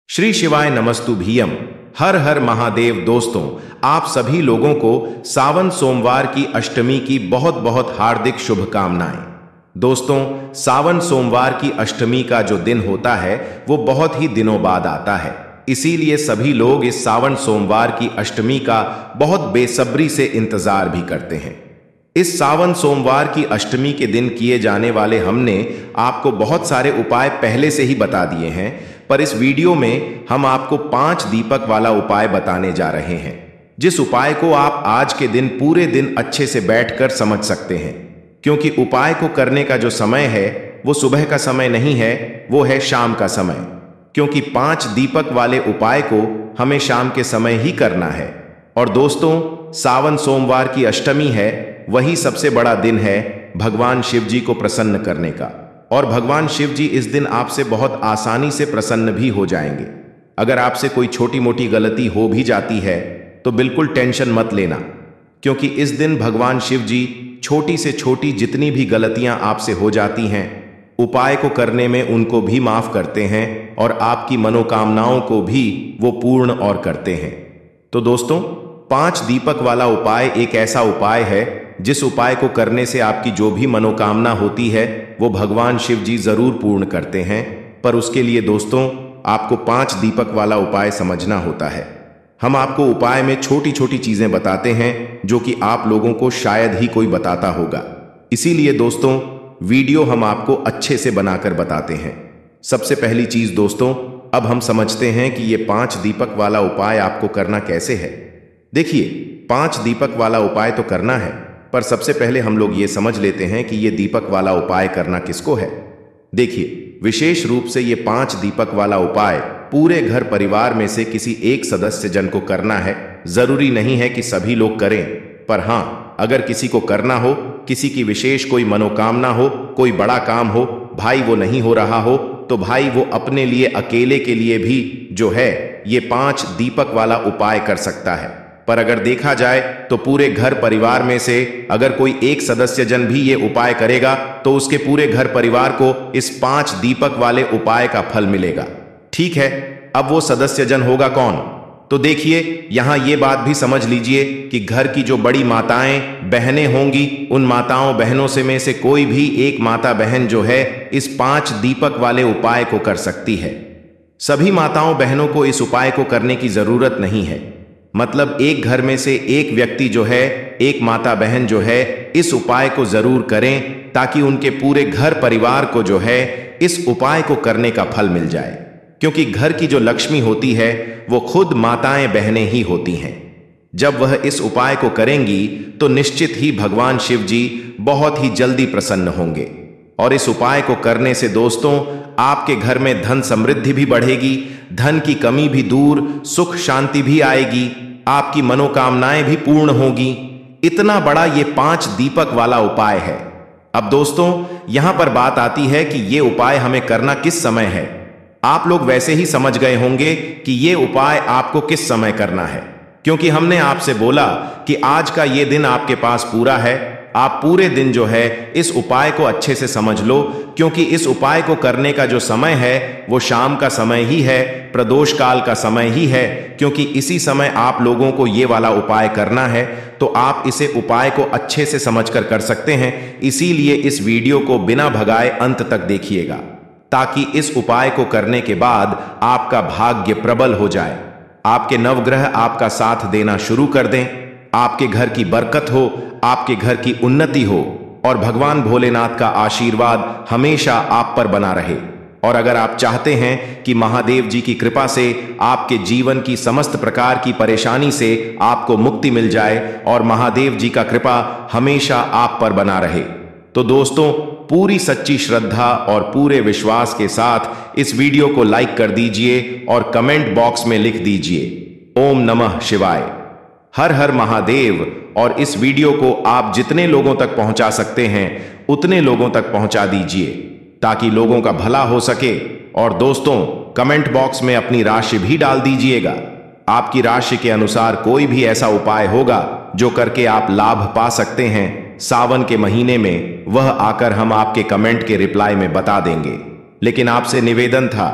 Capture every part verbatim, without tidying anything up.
श्री शिवाय नमस्तुभ्यम। हर हर महादेव। दोस्तों, आप सभी लोगों को सावन सोमवार की अष्टमी की बहुत बहुत हार्दिक शुभकामनाएं। दोस्तों, सावन सोमवार की अष्टमी का जो दिन होता है वो बहुत ही दिनों बाद आता है, इसीलिए सभी लोग इस सावन सोमवार की अष्टमी का बहुत बेसब्री से इंतजार भी करते हैं। इस सावन सोमवार की अष्टमी के दिन किए जाने वाले हमने आपको बहुत सारे उपाय पहले से ही बता दिए हैं, पर इस वीडियो में हम आपको पांच दीपक वाला उपाय बताने जा रहे हैं, जिस उपाय को आप आज के दिन पूरे दिन अच्छे से बैठकर समझ सकते हैं। क्योंकि उपाय को करने का जो समय है वो सुबह का समय नहीं है, वो है शाम का समय। क्योंकि पांच दीपक वाले उपाय को हमें शाम के समय ही करना है। और दोस्तों, सावन सोमवार की अष्टमी है, वही सबसे बड़ा दिन है भगवान शिव जी को प्रसन्न करने का। और भगवान शिव जी इस दिन आपसे बहुत आसानी से प्रसन्न भी हो जाएंगे। अगर आपसे कोई छोटी मोटी गलती हो भी जाती है तो बिल्कुल टेंशन मत लेना, क्योंकि इस दिन भगवान शिव जी छोटी से छोटी जितनी भी गलतियां आपसे हो जाती हैं, उपाय को करने में उनको भी माफ करते हैं और आपकी मनोकामनाओं को भी वो पूर्ण और करते हैं। तो दोस्तों, पांच दीपक वाला उपाय एक ऐसा उपाय है जिस उपाय को करने से आपकी जो भी मनोकामना होती है वो भगवान शिव जी जरूर पूर्ण करते हैं। पर उसके लिए दोस्तों, आपको पांच दीपक वाला उपाय समझना होता है। हम आपको उपाय में छोटी छोटी चीजें बताते हैं जो कि आप लोगों को शायद ही कोई बताता होगा, इसीलिए दोस्तों वीडियो हम आपको अच्छे से बनाकर बताते हैं। सबसे पहली चीज दोस्तों, अब हम समझते हैं कि ये पांच दीपक वाला उपाय आपको करना कैसे है। देखिए, पांच दीपक वाला उपाय तो करना है, पर सबसे पहले हम लोग ये समझ लेते हैं कि ये दीपक वाला उपाय करना किसको है। देखिए, विशेष रूप से ये पांच दीपक वाला उपाय पूरे घर परिवार में से किसी एक सदस्य जन को करना है। जरूरी नहीं है कि सभी लोग करें, पर हाँ, अगर किसी को करना हो, किसी की विशेष कोई मनोकामना हो, कोई बड़ा काम हो, भाई वो नहीं हो रहा हो, तो भाई वो अपने लिए अकेले के लिए भी जो है ये पांच दीपक वाला उपाय कर सकता है। पर अगर देखा जाए तो पूरे घर परिवार में से अगर कोई एक सदस्य जन भी ये उपाय करेगा तो उसके पूरे घर परिवार को इस पांच दीपक वाले उपाय का फल मिलेगा। ठीक है, अब वो सदस्य जन होगा कौन? तो देखिए, यहां ये बात भी समझ लीजिए कि घर की जो बड़ी माताएं बहनें होंगी, उन माताओं बहनों से में से कोई भी एक माता बहन जो है इस पांच दीपक वाले उपाय को कर सकती है। सभी माताओं बहनों को इस उपाय को करने की जरूरत नहीं है। मतलब एक घर में से एक व्यक्ति जो है, एक माता बहन जो है, इस उपाय को जरूर करें ताकि उनके पूरे घर परिवार को जो है इस उपाय को करने का फल मिल जाए। क्योंकि घर की जो लक्ष्मी होती है वो खुद माताएं बहनें ही होती हैं। जब वह इस उपाय को करेंगी तो निश्चित ही भगवान शिव जी बहुत ही जल्दी प्रसन्न होंगे। और इस उपाय को करने से दोस्तों, आपके घर में धन समृद्धि भी बढ़ेगी, धन की कमी भी दूर, सुख शांति भी आएगी, आपकी मनोकामनाएं भी पूर्ण होगी। इतना बड़ा ये पांच दीपक वाला उपाय है। अब दोस्तों, यहां पर बात आती है कि ये उपाय हमें करना किस समय है। आप लोग वैसे ही समझ गए होंगे कि ये उपाय आपको किस समय करना है, क्योंकि हमने आपसे बोला कि आज का ये दिन आपके पास पूरा है। आप पूरे दिन जो है इस उपाय को अच्छे से समझ लो, क्योंकि इस उपाय को करने का जो समय है वो शाम का समय ही है, प्रदोष काल का समय ही है। क्योंकि इसी समय आप लोगों को ये वाला उपाय करना है, तो आप इसे उपाय को अच्छे से समझकर कर सकते हैं। इसीलिए इस वीडियो को बिना भगाए अंत तक देखिएगा, ताकि इस उपाय को करने के बाद आपका भाग्य प्रबल हो जाए, आपके नवग्रह आपका साथ देना शुरू कर दें, आपके घर की बरकत हो, आपके घर की उन्नति हो और भगवान भोलेनाथ का आशीर्वाद हमेशा आप पर बना रहे। और अगर आप चाहते हैं कि महादेव जी की कृपा से आपके जीवन की समस्त प्रकार की परेशानी से आपको मुक्ति मिल जाए और महादेव जी का कृपा हमेशा आप पर बना रहे, तो दोस्तों पूरी सच्ची श्रद्धा और पूरे विश्वास के साथ इस वीडियो को लाइक कर दीजिए और कमेंट बॉक्स में लिख दीजिए ओम नमः शिवाय, हर हर महादेव। और इस वीडियो को आप जितने लोगों तक पहुंचा सकते हैं उतने लोगों तक पहुंचा दीजिए, ताकि लोगों का भला हो सके। और दोस्तों, कमेंट बॉक्स में अपनी राशि भी डाल दीजिएगा। आपकी राशि के अनुसार कोई भी ऐसा उपाय होगा जो करके आप लाभ पा सकते हैं सावन के महीने में, वह आकर हम आपके कमेंट के रिप्लाई में बता देंगे। लेकिन आपसे निवेदन था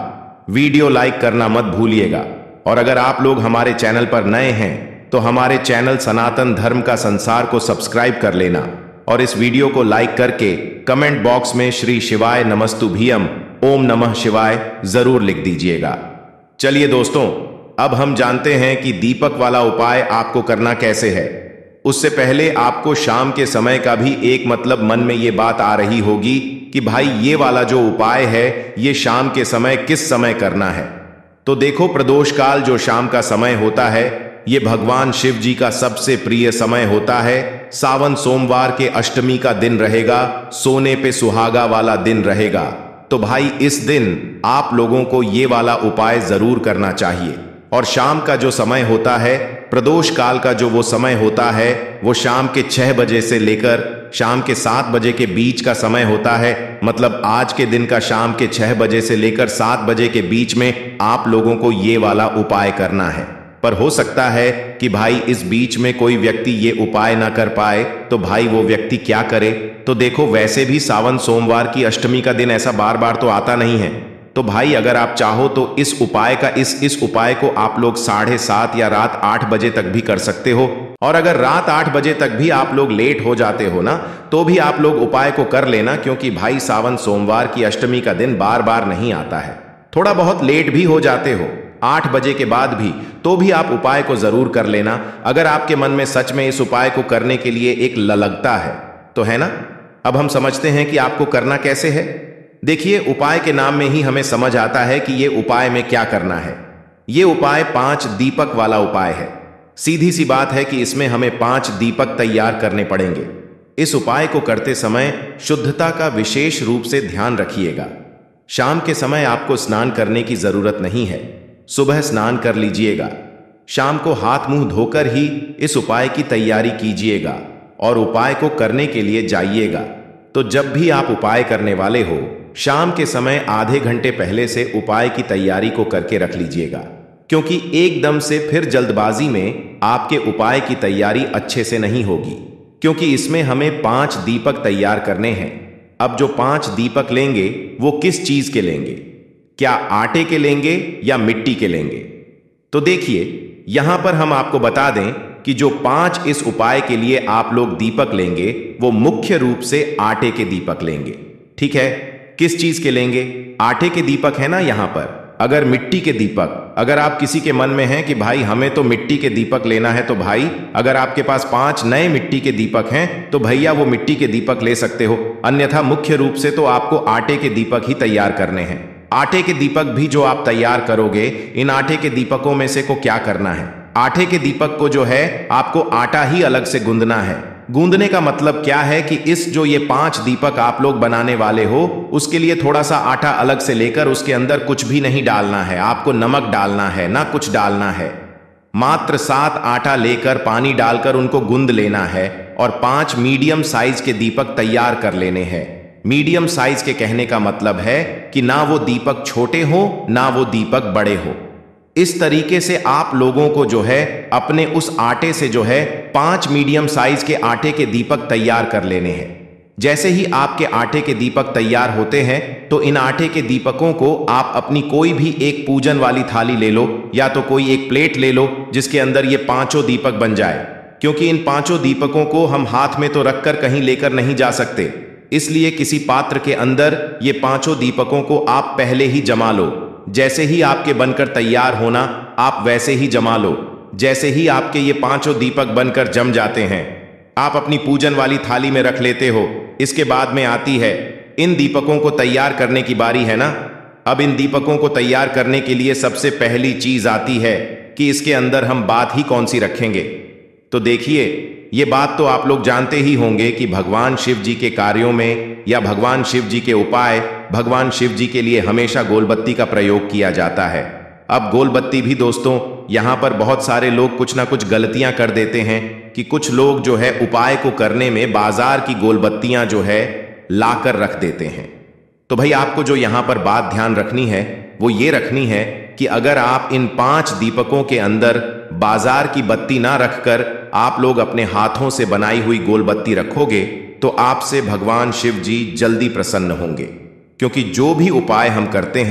वीडियो लाइक करना मत भूलिएगा। और अगर आप लोग हमारे चैनल पर नए हैं तो हमारे चैनल सनातन धर्म का संसार को सब्सक्राइब कर लेना और इस वीडियो को लाइक करके कमेंट बॉक्स में श्री शिवाय नमस्तुभ्यम ओम नमः शिवाय जरूर लिख दीजिएगा। चलिए दोस्तों, अब हम जानते हैं कि दीपक वाला उपाय आपको करना कैसे है। उससे पहले आपको शाम के समय का भी एक मतलब मन में ये बात आ रही होगी कि भाई ये वाला जो उपाय है ये शाम के समय किस समय करना है। तो देखो, प्रदोष काल जो शाम का समय होता है ये भगवान शिव जी का सबसे प्रिय समय होता है। सावन सोमवार के अष्टमी का दिन रहेगा, सोने पे सुहागा वाला दिन रहेगा। तो भाई इस दिन आप लोगों को ये वाला उपाय जरूर करना चाहिए। और शाम का जो समय होता है, प्रदोष काल का जो वो समय होता है, वो शाम के छह बजे से लेकर शाम के सात बजे के बीच का समय होता है। मतलब आज के दिन का शाम के छह बजे से लेकर सात बजे के बीच में आप लोगों को ये वाला उपाय करना है। पर हो सकता है कि भाई इस बीच में कोई व्यक्ति ये उपाय ना कर पाए, तो भाई वो व्यक्ति क्या करे। तो देखो, वैसे भी सावन सोमवार की अष्टमी का दिन ऐसा बार बार तो आता नहीं है। तो भाई अगर आप चाहो तो इस उपाय का इस इस उपाय को आप लोग साढ़े सात या रात आठ बजे तक भी कर सकते हो। और अगर रात आठ बजे तक भी आप लोग लेट हो जाते हो ना, तो भी आप लोग उपाय को कर लेना, क्योंकि भाई सावन सोमवार की अष्टमी का दिन बार बार नहीं आता है। थोड़ा बहुत लेट भी हो जाते हो आठ बजे के बाद भी, तो भी आप उपाय को जरूर कर लेना, अगर आपके मन में सच में इस उपाय को करने के लिए एक ललकता है तो, है ना। अब हम समझते हैं कि आपको करना कैसे है। देखिए, उपाय के नाम में ही हमें समझ आता है कि ये उपाय में क्या करना है। ये उपाय पांच दीपक वाला उपाय है। सीधी सी बात है कि इसमें हमें पांच दीपक तैयार करने पड़ेंगे। इस उपाय को करते समय शुद्धता का विशेष रूप से ध्यान रखिएगा। शाम के समय आपको स्नान करने की जरूरत नहीं है, सुबह स्नान कर लीजिएगा। शाम को हाथ मुंह धोकर ही इस उपाय की तैयारी कीजिएगा और उपाय को करने के लिए जाइएगा। तो जब भी आप उपाय करने वाले हो, शाम के समय आधे घंटे पहले से उपाय की तैयारी को करके रख लीजिएगा, क्योंकि एकदम से फिर जल्दबाजी में आपके उपाय की तैयारी अच्छे से नहीं होगी। क्योंकि इसमें हमें पांच दीपक तैयार करने हैं। अब जो पांच दीपक लेंगे वो किस चीज के लेंगे? क्या आटे के लेंगे या मिट्टी के लेंगे? तो देखिए, यहां पर हम आपको बता दें कि जो पांच इस उपाय के लिए आप लोग दीपक लेंगे वो मुख्य रूप से आटे के दीपक लेंगे। ठीक है, किस चीज के लेंगे? आटे के दीपक है ना यहां पर। अगर मिट्टी के दीपक, अगर आप किसी के मन में हैं कि भाई हमें तो मिट्टी के दीपक लेना है, तो भाई अगर आपके पास पांच नए मिट्टी के दीपक हैं तो भैया वो मिट्टी के दीपक ले सकते हो। अन्यथा मुख्य रूप से तो आपको आटे के दीपक ही तैयार करने हैं। आटे के दीपक भी जो आप तैयार करोगे, इन आटे के दीपकों में से को क्या करना है? आटे के दीपक को जो है आपको आटा ही अलग से गूंदना है। गूंदने का मतलब क्या है कि इस जो ये पांच दीपक आप लोग बनाने वाले हो, उसके लिए थोड़ा सा आटा अलग से लेकर उसके अंदर कुछ भी नहीं डालना है। आपको नमक डालना है ना कुछ डालना है। मात्र सात आटा लेकर पानी डालकर उनको गूंद लेना है और पांच मीडियम साइज के दीपक तैयार कर लेने हैं। मीडियम साइज के कहने का मतलब है कि ना वो दीपक छोटे हो ना वो दीपक बड़े हो। इस तरीके से आप लोगों को जो है अपने उस आटे से जो है पांच मीडियम साइज के आटे के दीपक तैयार कर लेने हैं। जैसे ही आपके आटे के दीपक तैयार होते हैं तो इन आटे के दीपकों को आप अपनी कोई भी एक पूजन वाली थाली ले लो, या तो कोई एक प्लेट ले लो जिसके अंदर ये पांचों दीपक बन जाए। क्योंकि इन पांचों दीपकों को हम हाथ में तो रखकर कहीं लेकर नहीं जा सकते, इसलिए किसी पात्र के अंदर ये पांचों दीपकों को आप पहले ही जमा लो। जैसे ही आपके बनकर तैयार होना, आप वैसे ही जमा लो। जैसे ही आपके ये पांचों दीपक बनकर जम जाते हैं, आप अपनी पूजन वाली थाली में रख लेते हो। इसके बाद में आती है इन दीपकों को तैयार करने की बारी, है ना। अब इन दीपकों को तैयार करने के लिए सबसे पहली चीज आती है कि इसके अंदर हम बात ही कौन सी रखेंगे। तो देखिए, ये बात तो आप लोग जानते ही होंगे कि भगवान शिव जी के कार्यों में या भगवान शिव जी के उपाय, भगवान शिव जी के लिए हमेशा गोलबत्ती का प्रयोग किया जाता है। अब गोलबत्ती भी दोस्तों, यहाँ पर बहुत सारे लोग कुछ ना कुछ गलतियां कर देते हैं कि कुछ लोग जो है उपाय को करने में बाजार की गोलबत्तियां जो है लाकर रख देते हैं। तो भाई आपको जो यहाँ पर बात ध्यान रखनी है वो ये रखनी है कि अगर आप इन पांच दीपकों के अंदर बाजार की बत्ती ना रखकर आप लोग अपने हाथों से बनाई हुई गोलबत्ती रखोगे तो आपसे भगवान शिव जी जल्दी प्रसन्न होंगे। क्योंकि जो भी उपाय हम करते हैं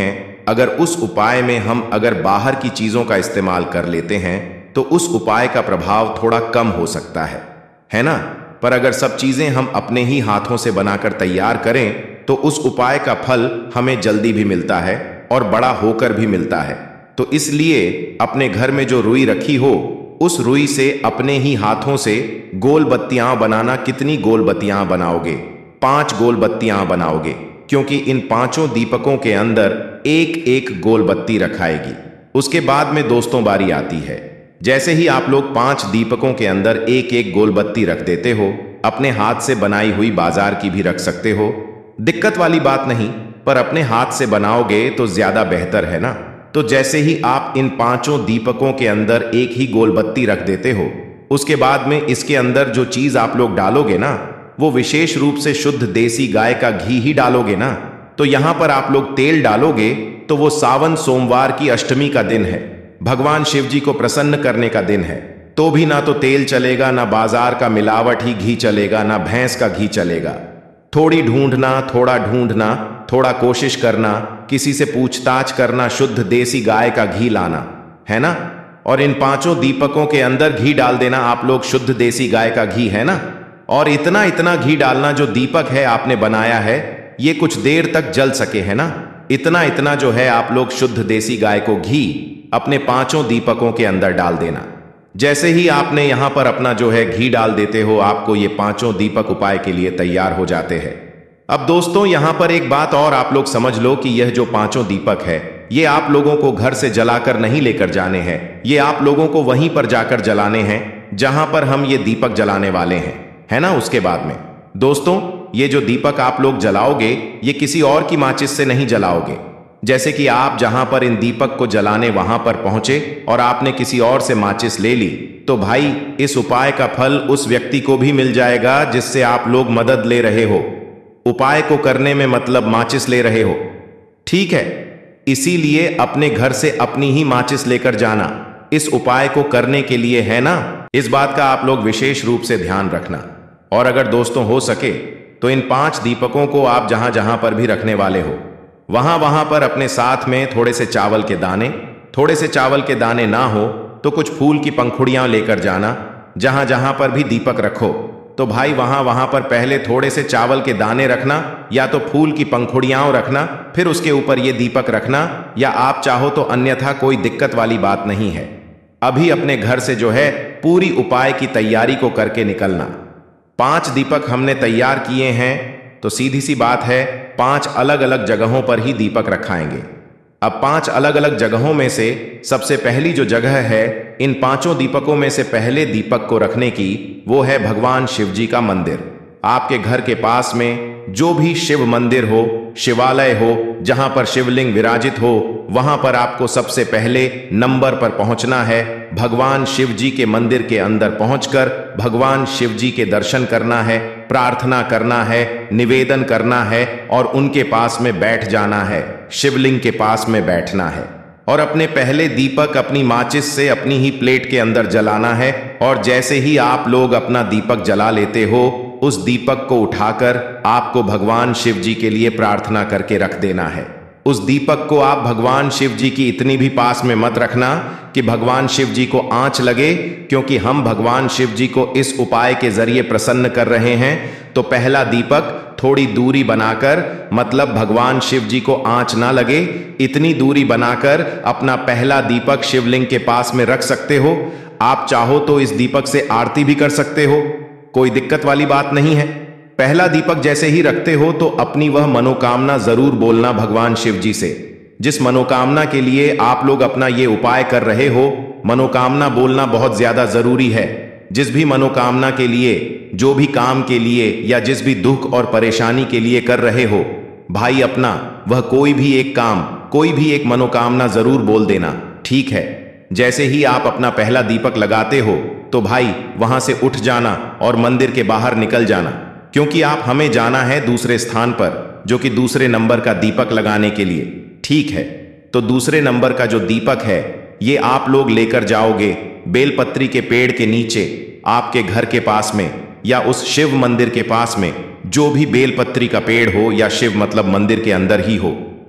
अगर उस उपाय में हम अगर बाहर की चीजों का इस्तेमाल कर लेते हैं तो उस उपाय का प्रभाव थोड़ा कम हो सकता है है ना। पर अगर सब चीजें हम अपने ही हाथों से बनाकर तैयार करें तो उस उपाय का फल हमें जल्दी भी मिलता है और बड़ा होकर भी मिलता है। तो इसलिए अपने घर में जो रुई रखी हो उस रुई से अपने ही हाथों से गोल बत्तियां बनाना। कितनी गोल बत्तियां बनाओगे? पांच गोल बत्तियां बनाओगे, क्योंकि इन पांचों दीपकों के अंदर एक एक गोल बत्ती रखाएगी। उसके बाद में दोस्तों बारी आती है, जैसे ही आप लोग पांच दीपकों के अंदर एक एक गोल बत्ती रख देते हो, अपने हाथ से बनाई हुई बाजार की भी रख सकते हो, दिक्कत वाली बात नहीं, पर अपने हाथ से बनाओगे तो ज्यादा बेहतर है ना। तो जैसे ही आप इन पांचों दीपकों के अंदर एक ही गोल बत्ती रख देते हो, उसके बाद में इसके अंदर जो चीज आप लोग डालोगे ना, वो विशेष रूप से शुद्ध देसी गाय का घी ही डालोगे ना। तो यहां पर आप लोग तेल डालोगे तो वो सावन सोमवार की अष्टमी का दिन है, भगवान शिव जी को प्रसन्न करने का दिन है। तो भी ना तो तेल चलेगा, ना बाजार का मिलावट ही घी चलेगा, ना भैंस का घी चलेगा। थोड़ी ढूंढना, थोड़ा ढूंढना, थोड़ा कोशिश करना, किसी से पूछताछ करना, शुद्ध देसी गाय का घी लाना, है ना। और इन पांचों दीपकों के अंदर घी डाल देना आप लोग, शुद्ध देसी गाय का घी, है ना। और इतना इतना घी डालना जो दीपक है आपने बनाया है ये कुछ देर तक जल सके, है ना। इतना इतना जो है आप लोग शुद्ध देसी गाय को घी अपने पांचों दीपकों के अंदर डाल देना। जैसे ही आपने यहां पर अपना जो है घी डाल देते हो, आपको ये पांचों दीपक उपाय के लिए तैयार हो जाते हैं। अब दोस्तों यहां पर एक बात और आप लोग समझ लो कि यह जो पांचों दीपक है ये आप लोगों को घर से जलाकर नहीं लेकर जाने हैं, ये आप लोगों को वहीं पर जाकर जलाने हैं जहां पर हम ये दीपक जलाने वाले हैं, है ना। उसके बाद में दोस्तों ये जो दीपक आप लोग जलाओगे ये किसी और की माचिस से नहीं जलाओगे। जैसे कि आप जहां पर इन दीपक को जलाने वहां पर पहुंचे और आपने किसी और से माचिस ले ली, तो भाई इस उपाय का फल उस व्यक्ति को भी मिल जाएगा जिससे आप लोग मदद ले रहे हो। उपाय को करने में मतलब माचिस ले रहे हो, ठीक है। इसीलिए अपने घर से अपनी ही माचिस लेकर जाना इस उपाय को करने के लिए, है ना। इस बात का आप लोग विशेष रूप से ध्यान रखना। और अगर दोस्तों हो सके तो इन पांच दीपकों को आप जहां जहां पर भी रखने वाले हो वहां वहां पर अपने साथ में थोड़े से चावल के दाने, थोड़े से चावल के दाने ना हो तो कुछ फूल की पंखुड़ियां लेकर जाना। जहां जहां पर भी दीपक रखो तो भाई वहां वहां पर पहले थोड़े से चावल के दाने रखना, या तो फूल की पंखुड़ियां रखना, फिर उसके ऊपर ये दीपक रखना, या आप चाहो तो अन्यथा कोई दिक्कत वाली बात नहीं है। अभी अपने घर से जो है पूरी उपाय की तैयारी को करके निकलना। पांच दीपक हमने तैयार किए हैं तो सीधी सी बात है पांच अलग अलग जगहों पर ही दीपक रखाएंगे। अब पांच अलग अलग जगहों में से सबसे पहली जो जगह है इन पांचों दीपकों में से पहले दीपक को रखने की, वो है भगवान शिव जी का मंदिर। आपके घर के पास में जो भी शिव मंदिर हो, शिवालय हो, जहां पर शिवलिंग विराजित हो, वहां पर आपको सबसे पहले नंबर पर पहुंचना है। भगवान शिव जी के मंदिर के अंदर पहुंचकर भगवान शिव जी के दर्शन करना है, प्रार्थना करना है, निवेदन करना है और उनके पास में बैठ जाना है। शिवलिंग के पास में बैठना है और अपने पहले दीपक अपनी माचिस से अपनी ही प्लेट के अंदर जलाना है। और जैसे ही आप लोग अपना दीपक जला लेते हो, उस दीपक को उठाकर आपको भगवान शिव जी के लिए प्रार्थना करके रख देना है। उस दीपक को आप भगवान शिव जी की इतनी भी पास में मत रखना कि भगवान शिव जी को आंच लगे, क्योंकि हम भगवान शिव जी को इस उपाय के जरिए प्रसन्न कर रहे हैं। तो पहला दीपक थोड़ी दूरी बनाकर, मतलब भगवान शिव जी को आंच ना लगे, इतनी दूरी बनाकर अपना पहला दीपक शिवलिंग के पास में रख सकते हो। आप चाहो तो इस दीपक से आरती भी कर सकते हो, कोई दिक्कत वाली बात नहीं है। पहला दीपक जैसे ही रखते हो तो अपनी वह मनोकामना जरूर बोलना भगवान शिव जी से, जिस मनोकामना के लिए आप लोग अपना ये उपाय कर रहे हो। मनोकामना बोलना बहुत ज्यादा जरूरी है। जिस भी मनोकामना के लिए, जो भी काम के लिए या जिस भी दुख और परेशानी के लिए कर रहे हो, भाई अपना वह कोई भी एक काम, कोई भी एक मनोकामना जरूर बोल देना, ठीक है। जैसे ही आप अपना पहला दीपक लगाते हो तो भाई वहां से उठ जाना और मंदिर के बाहर निकल जाना, क्योंकि आप हमें जाना है दूसरे स्थान पर, जो कि दूसरे नंबर का दीपक लगाने के लिए, ठीक है। तो दूसरे नंबर का जो दीपक है ये आप लोग लेकर जाओगे बेलपत्री के पेड़ के नीचे, आपके घर के पास में या उस शिव मंदिर के पास में, जो भी बेलपत्री का पेड़ हो या शिव मतलब मंदिर के अंदर ही हो,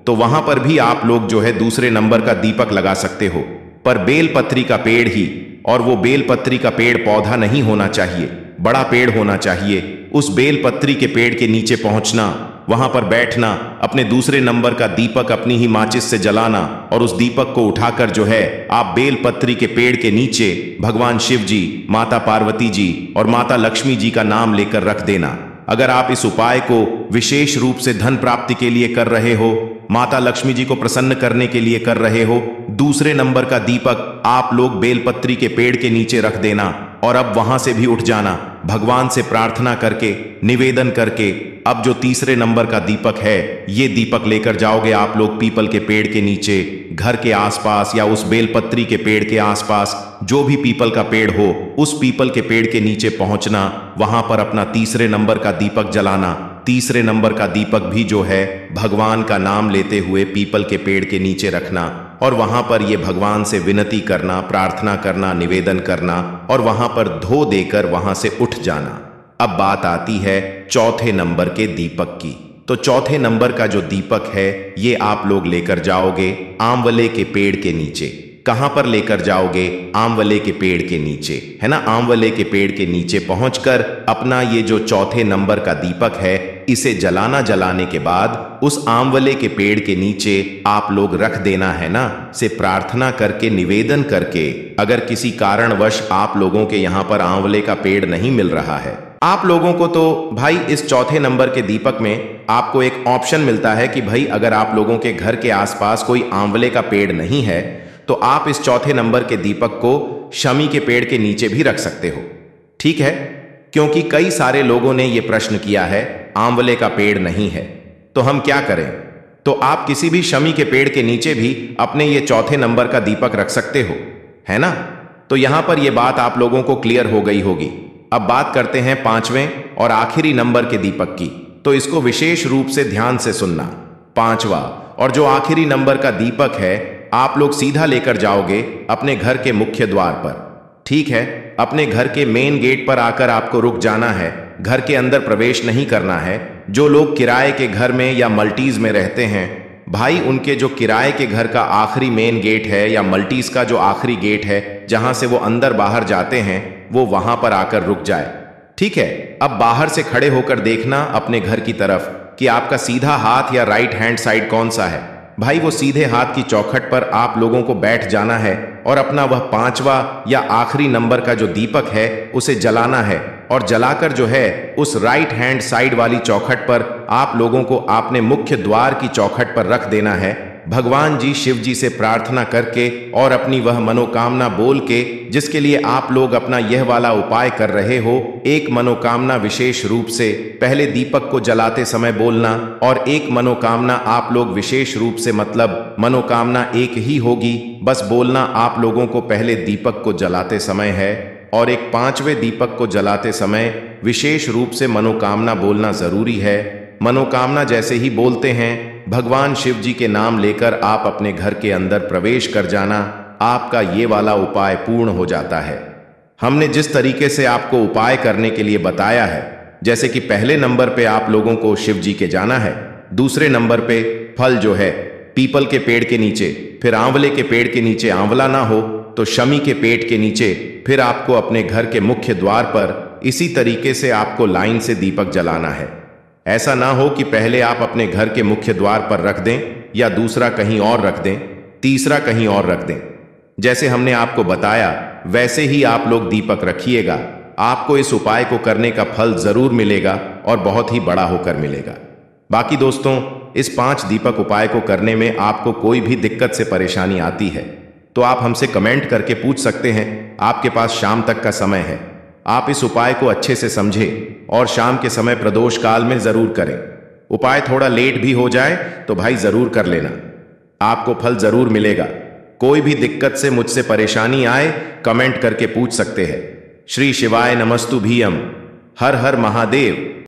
तो वहां पर भी आप लोग जो है दूसरे नंबर का दीपक लगा सकते हो, पर बेलपत्री का पेड़ ही, और वो बेलपत्री का पेड़ पौधा नहीं होना चाहिए, बड़ा पेड़ होना चाहिए। उस बेलपत्री के पेड़ के नीचे पहुंचना, वहां पर बैठना, अपने दूसरे नंबर का दीपक अपनी ही माचिस से जलाना और उस दीपक को उठाकर जो है आप बेलपत्री के पेड़ के नीचे भगवान शिव जी, माता पार्वती जी और माता लक्ष्मी जी का नाम लेकर रख देना। अगर आप इस उपाय को विशेष रूप से धन प्राप्ति के लिए कर रहे हो, माता लक्ष्मी जी को प्रसन्न करने के लिए कर रहे हो, दूसरे नंबर का दीपक आप लोग बेलपत्री के पेड़ के नीचे रख देना और अब वहां से भी उठ जाना, भगवान से प्रार्थना करके, निवेदन करके। अब जो तीसरे नंबर का दीपक है, ये दीपक लेकर जाओगे आप लोग पीपल के पेड़ के नीचे, घर के आसपास या उस बेलपत्री के पेड़ के आसपास, जो भी पीपल का पेड़ हो, उस पीपल के पेड़ के नीचे पहुंचना, वहां पर अपना तीसरे नंबर का दीपक जलाना। तीसरे नंबर का दीपक भी जो है भगवान का नाम लेते हुए पीपल के पेड़ के नीचे रखना और वहां पर ये भगवान से विनती करना, प्रार्थना करना, निवेदन करना और वहां पर धो देकर वहां से उठ जाना। अब बात आती है चौथे नंबर के दीपक की। तो चौथे नंबर का जो दीपक है, ये आप लोग लेकर जाओगे आंवले के पेड़ के नीचे। कहां पर लेकर जाओगे? आंवले के पेड़ के नीचे, है ना। आंवले के पेड़ के नीचे पहुंचकर अपना ये जो चौथे नंबर का दीपक है, इसे जलाना। जलाने के बाद उस आंवले के पेड़ के नीचे आप लोग रख देना, है ना, से प्रार्थना करके, निवेदन करके। अगर किसी कारणवश आप लोगों के यहां पर आंवले का पेड़ नहीं मिल रहा है आप लोगों को, तो भाई इस चौथे नंबर के दीपक में आपको एक ऑप्शन मिलता है कि भाई अगर आप लोगों के घर के आसपास कोई आंवले का पेड़ नहीं है तो आप इस चौथे नंबर के दीपक को शमी के पेड़ के नीचे भी रख सकते हो। ठीक है, क्योंकि कई सारे लोगों ने यह प्रश्न किया है आंवले का पेड़ नहीं है तो हम क्या करें। तो आप किसी भी शमी के पेड़ के नीचे भी अपने ये चौथे नंबर का दीपक रख सकते हो, है ना। तो यहां पर यह बात आप लोगों को क्लियर हो गई होगी। अब बात करते हैं पांचवें और आखिरी नंबर के दीपक की, तो इसको विशेष रूप से ध्यान से सुनना। पांचवा और जो आखिरी नंबर का दीपक है, आप लोग सीधा लेकर जाओगे अपने घर के मुख्य द्वार पर। ठीक है, अपने घर के मेन गेट पर आकर आपको रुक जाना है, घर के अंदर प्रवेश नहीं करना है। जो लोग किराए के घर में या मल्टीज में रहते हैं, भाई उनके जो किराए के घर का आखिरी मेन गेट है या मल्टीज का जो आखिरी गेट है जहां से वो अंदर बाहर जाते हैं, वो वहां पर आकर रुक जाए। ठीक है, अब बाहर से खड़े होकर देखना अपने घर की तरफ कि आपका सीधा हाथ या राइट हैंड साइड कौन सा है। भाई वो सीधे हाथ की चौखट पर आप लोगों को बैठ जाना है और अपना वह पांचवा या आखिरी नंबर का जो दीपक है उसे जलाना है। और जलाकर जो है उस राइट हैंड साइड वाली चौखट पर आप लोगों को आपने मुख्य द्वार की चौखट पर रख देना है, भगवान जी शिव जी से प्रार्थना करके और अपनी वह मनोकामना बोल के, जिसके लिए आप लोग अपना यह वाला उपाय कर रहे हो। एक मनोकामना विशेष रूप से पहले दीपक को जलाते समय बोलना और एक मनोकामना आप लोग विशेष रूप से, मतलब मनोकामना एक ही होगी, बस बोलना आप लोगों को पहले दीपक को जलाते समय है और एक पांचवें दीपक को जलाते समय विशेष रूप से मनोकामना बोलना जरूरी है। मनोकामना जैसे ही बोलते हैं, भगवान शिव जी के नाम लेकर आप अपने घर के अंदर प्रवेश कर जाना, आपका ये वाला उपाय पूर्ण हो जाता है। हमने जिस तरीके से आपको उपाय करने के लिए बताया है, जैसे कि पहले नंबर पे आप लोगों को शिव जी के जाना है, दूसरे नंबर पे फल जो है पीपल के पेड़ के नीचे, फिर आंवले के पेड़ के नीचे आंवला ना हो तो शमी के पेड़ के नीचे, फिर आपको अपने घर के मुख्य द्वार पर इसी तरीके से आपको लाइन से दीपक जलाना है। ऐसा ना हो कि पहले आप अपने घर के मुख्य द्वार पर रख दें या दूसरा कहीं और रख दें, तीसरा कहीं और रख दें। जैसे हमने आपको बताया वैसे ही आप लोग दीपक रखिएगा, आपको इस उपाय को करने का फल जरूर मिलेगा और बहुत ही बड़ा होकर मिलेगा। बाकी दोस्तों, इस पांच दीपक उपाय को करने में आपको कोई भी दिक्कत से परेशानी आती है तो आप हमसे कमेंट करके पूछ सकते हैं। आपके पास शाम तक का समय है, आप इस उपाय को अच्छे से समझें और शाम के समय प्रदोष काल में जरूर करें। उपाय थोड़ा लेट भी हो जाए तो भाई जरूर कर लेना, आपको फल जरूर मिलेगा। कोई भी दिक्कत से मुझसे परेशानी आए कमेंट करके पूछ सकते हैं। श्री शिवाय नमस्तुभीयम। हर हर महादेव।